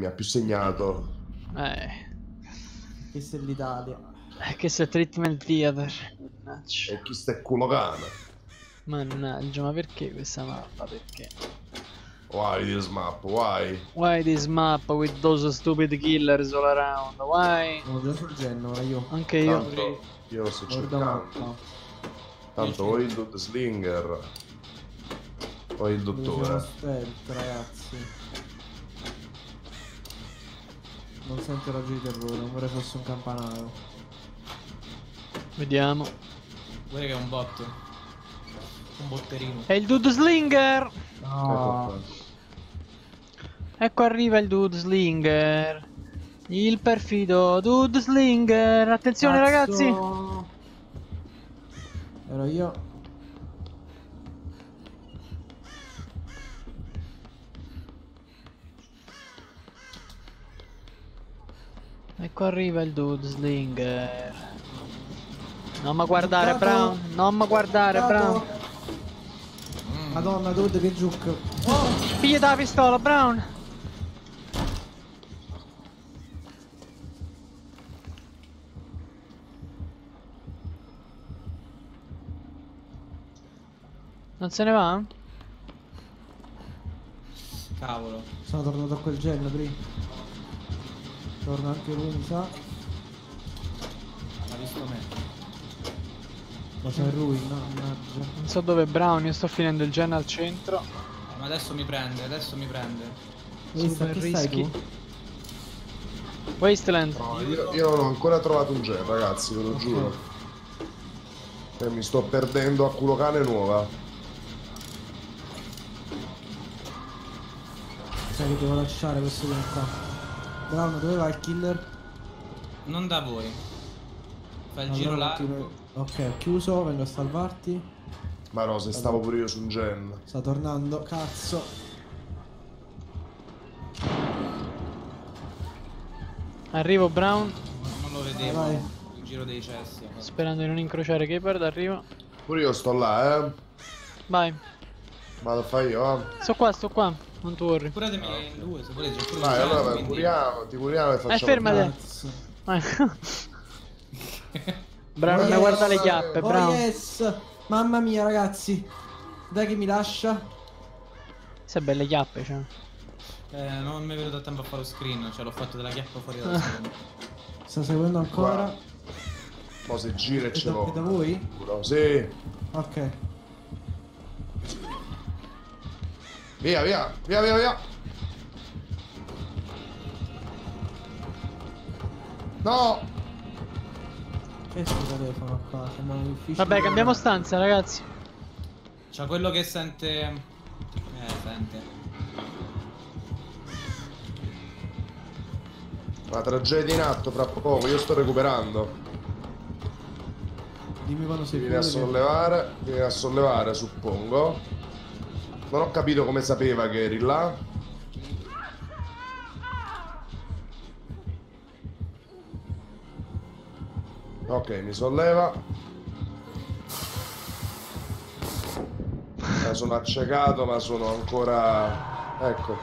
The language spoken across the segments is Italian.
mi ha più segnato. Questa è l'Italia. Che se treatment theater. Mannaggia. E chi sta è culo cane? Mannaggia, ma perché questa mappa? Perché? Why this map? Why? Why this map with those stupid killers all around? Why? Sono già sul Genoa io. Anche io. Tanto io lo sto Guarda cercando. mappa. Tanto o il Dude Slinger o il Dove siamo dottore. stealth, ragazzi. Non sento raggio di terrore, non vorrei fosse un campanario. Vediamo. Guarda che è un bot. Un botterino. È il Dude Slinger! No. Ecco arriva il Dude Slinger. Il perfido Dude Slinger. Attenzione Cazzo. ragazzi. Ero io. Ecco arriva il Dude Slinger. Non mi guardare Bucato. Brown. Non mi guardare Brown. Madonna, Dude che giuc. Piglia la pistola Brown. Non se ne va? Cavolo. Sono tornato a quel gel prima. Torna anche lui, mi sa. Ha visto me. Ma c'è lui, no, mannaggia. Non so dove è Brown, io sto finendo il gen al centro. Ma adesso mi prende, adesso mi prende. Questa, Super che stai rischi. tu? Wasteland. No, io non ho ancora trovato un gen, ragazzi, ve lo giuro. E mi sto perdendo a culo cane nuova. Sai che devo lasciare questo game qua. Brown, dove va il killer? Non da voi. Fai il Allora, giro continuo- largo. Ok, ho chiuso, vengo a salvarti. Ma no, se stavo pure io su un gen. Sta tornando, cazzo. Arrivo Brown. Non lo vedevo. Vai. Il giro dei cessi. Sperando di non incrociare Capard, arrivo. Pure io sto là, Vai. Vado a fare io, eh. Sto qua. Non tu worry. Curatemi in due se volete. C'è pure Dai, un allora quindi- ti curiamo e facciamo... fermate. Cazzo. Vai. Brown, non mi guarda le chiappe, Oh Brown. yes! Mamma mia, ragazzi. Dai che mi lascia. Se belle chiappe, cioè. Non mi è venuto a tempo a fare lo screen. Cioè l'ho fatto della chiappa fuori dalla seconda. Sta seguendo ancora. Guarda. Mo se gira e È ce da, l'ho. è da voi? Sì. Ok. Via. No! Che è sto telefono qua? Sembra un ufficio. Vabbè, di- cambiamo stanza, ragazzi. C'ha quello che sente. Sente. La tragedia in atto fra poco, io sto recuperando. Dimmi quando Ti sei viene a fuori. sollevare, suppongo. Non ho capito come sapeva che eri là. Ok, mi solleva. Sono accecato, ma sono ancora... Ecco,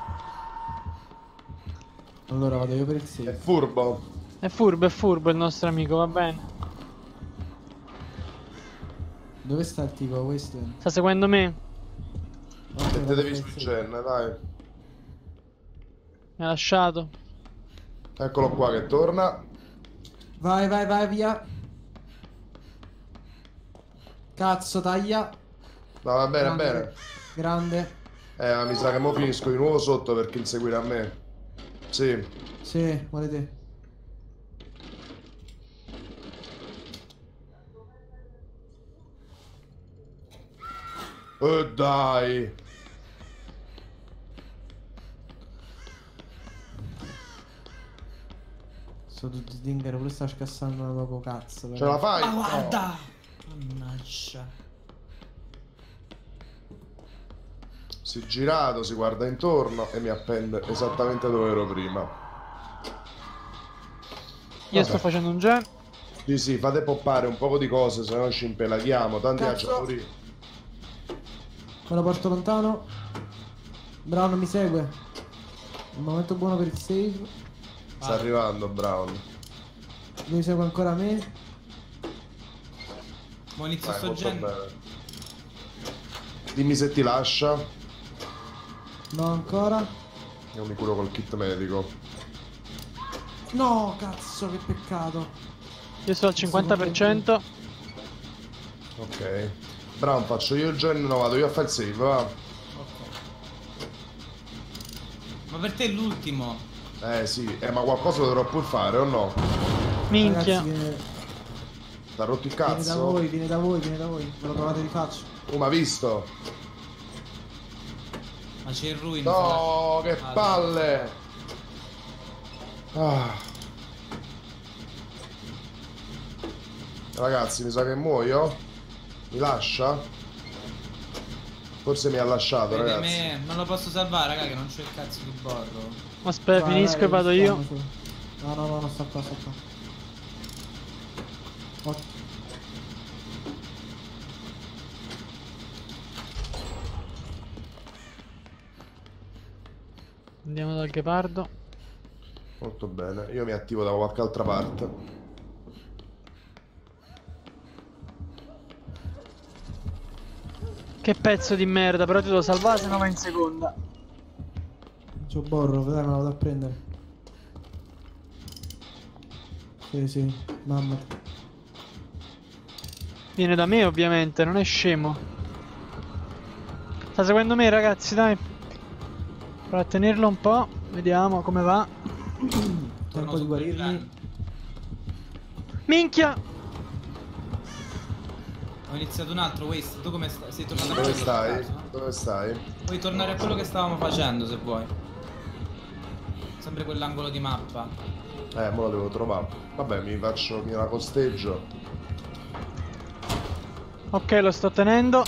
Allora vado io per il è safe. furbo. È furbo il nostro amico, va bene. Dove sta il tipo? Questo? Sta seguendo me. Ok, vado per Mettetevi il sul safe. gen, dai. Mi ha lasciato. Eccolo qua che torna. Vai, via. Cazzo, taglia. No, va bene, Grande. bene. Grande. Ma mi sa che mo finisco di nuovo sotto perché inseguirà me. Sì. Sì, volete. Dai. Sto tutti Stinger pure sta scassando da poco cazzo. Ce la fai? Ma guarda! Mannaggia. Si è girato, si guarda intorno e mi appende esattamente dove ero prima. Io Vabbè. sto facendo un gen. Sì, fate poppare un po' di cose, se no ci impelaghiamo. Tanti Cazzo. aggiatori. Me lo porto lontano. Brown mi segue. Il momento buono per il save. Sta arrivando Brown. Lui segue ancora me. Mo inizio sto Molto gen. bene. Dimmi se ti lascia. No, ancora. Io mi curo col kit medico. No, cazzo, che peccato. Io sto al 50%. Ok. Brown, faccio io il gen, no, vado io a fare il save, va. Ok. Ma per te è l'ultimo. Sì, ma qualcosa lo dovrò pur fare o no? Minchia. Ragazzi, T'ha rotto il viene da cazzo? voi, viene da voi, viene da voi. Ve lo trovate di faccia. Oh, ma visto? Ma c'è il ruin. No, che Ah, palle! Ah. Ragazzi, mi sa che muoio. Mi lascia? Forse mi ha lasciato, Vede ragazzi. me, non lo posso salvare, raga, che non c'è il cazzo di borro. Aspetta, Vai, finisco vai, e vado io. stiamo su. No, no, no, no, sta qua, sta qua. Andiamo dal ghepardo. Molto bene. Io mi attivo da qualche altra parte. Che pezzo di merda, però ti devo salvare se no vai in seconda. C'ho borro, dai, me la vado a prendere. Sì, sì, mamma. Viene da me ovviamente, non è scemo. Sta seguendo me ragazzi, dai. Prova a tenerlo un po', vediamo come va. Tempo di guarirmi. Minchia! Ho iniziato un altro waste. Tu come stai? Sei tornato a Dove quello stai? per caso? Dove stai? Puoi tornare a quello che stavamo facendo se vuoi. Sempre quell'angolo di mappa. Mo lo devo trovare. Vabbè, mi la costeggio. Ok, lo sto tenendo.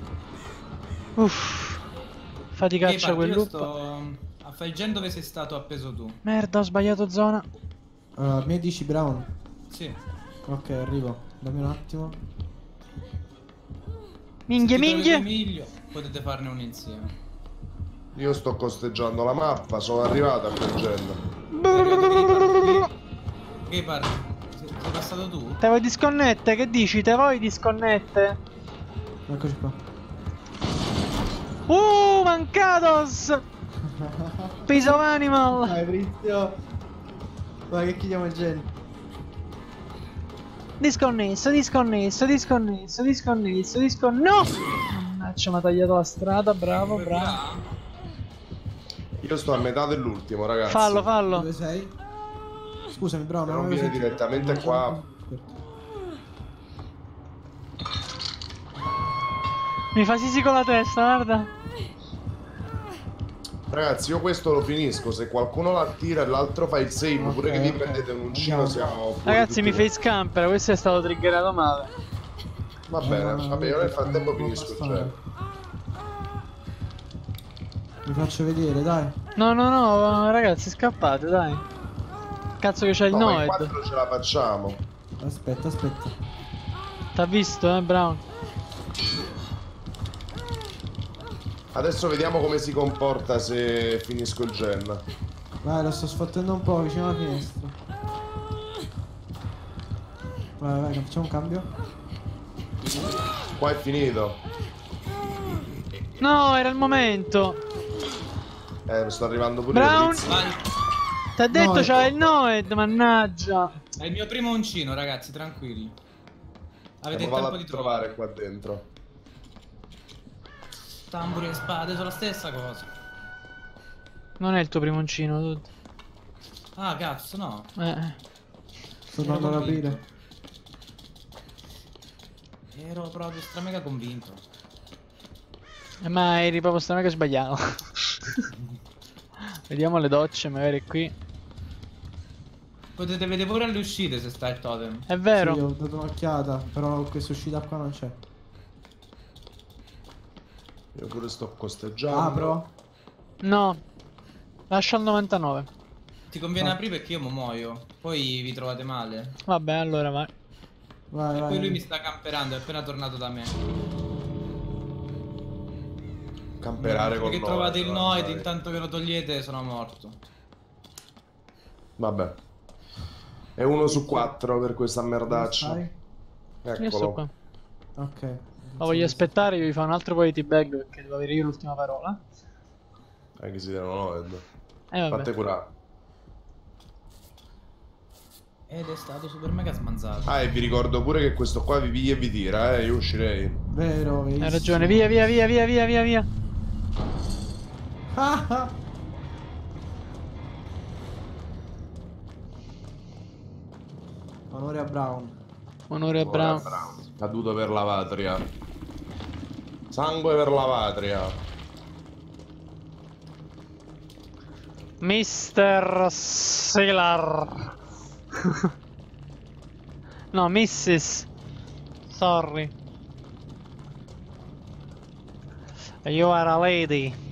Uff. Faticaccia quel io loop. sto a fare il gen dove sei stato appeso tu. Merda, ho sbagliato zona. Mi dici Brown? Sì. Ok, arrivo. Dammi un attimo. Minghie, Se ti trovi minghie. con Emilio, potete farne uno insieme. Io sto costeggiando la mappa, sono arrivato a quel gen. Gepard, sei passato tu? Te vuoi disconnette? Che dici? Te vuoi disconnette? Eccoci qua. Mancados! Piece of animal! Dai, Brizio. Vai che chiediamo il gen. Disconnesso. No! Mannaggia, mi ha tagliato la strada, bravo, bravo. Io sto a metà dell'ultimo, ragazzi. Fallo. Dove sei? Scusami, Brown, Non avevo viene sentito. direttamente qua. Mi fa sisi con la testa, guarda. Ragazzi, io questo lo finisco. Se qualcuno la tira e l'altro fa il save, Ok, pure che vi ok. prendete un uncino, siamo fuori Ragazzi, mi tutti. face camper, questo è stato triggerato male. Va bene, vabbè, io nel frattempo finisco il gen. Vi faccio vedere, dai. No, ragazzi, scappate, dai. Cazzo che c'è il No, ma in Noed. 4 ce la facciamo. Aspetta. T'ha visto, Brown? Adesso vediamo come si comporta se finisco il gen. Vai, lo sto sfottendo un po' vicino alla finestra. Vai, facciamo un cambio. Qua è finito. No, era il momento. Sto arrivando pure Brown. io, Blitz. Vai. T'ha detto No, c'era il Noed, mannaggia. È il mio primo uncino, ragazzi, tranquilli. Avete il Vado tempo a di trovare qua dentro. Tamburi e spade sono la stessa cosa. Non è il tuo primoncino, tutto. Ah, cazzo, no. Sto andando ad aprire. Ero proprio mega convinto. Ma eri proprio strano che sbagliavo. Vediamo le docce, magari qui. Potete vedere pure alle uscite se sta il totem. È vero. Sì, ho dato un'occhiata, però questa uscita qua non c'è. Io pure sto costeggiando. Apro? No. Lascia al 99. Ti conviene aprire perché io mo muoio. Poi vi trovate male. Vabbè, allora vai. Vai, E vai. poi lui mi sta camperando, è appena tornato da me. camperare con Perché noi. trovate il Noid, dai. intanto che lo togliete sono morto. Vabbè. È 1 su 4 per questa merdaccia. Dove Io sto qua. Eccolo. stai? Ok. Ma voglio aspettare che vi fa un altro po' di teabag perché devo avere io l'ultima parola. Anche se erano Noed. Vabbè. Fate curare. Ed è stato super mega smanzato. Ah, e vi ricordo pure che questo qua vi piglia e vi tira, io uscirei. Vero, Hai ragione, via, via, via, via, via, via, via. Ah, ah. Onore a Brown. Onore a Brown. Caduto per la patria. Sangue per la patria. Mr. Sailor. No, Mrs. Sorry. You are a lady.